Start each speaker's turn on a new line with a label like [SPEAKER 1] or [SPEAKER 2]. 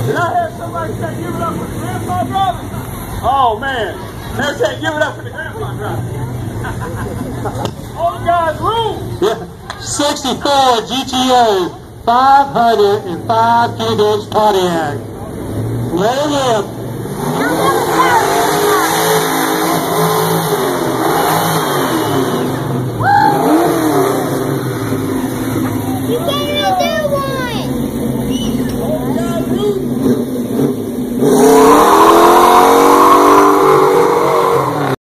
[SPEAKER 1] Did I hear somebody say give it up for the grandpa driver? Oh man, they said give it up for the grandpa driver. All the guys rule.
[SPEAKER 2] Yeah. 64 GTO 505 cubic Pontiac. Let it live.
[SPEAKER 3] You can't even do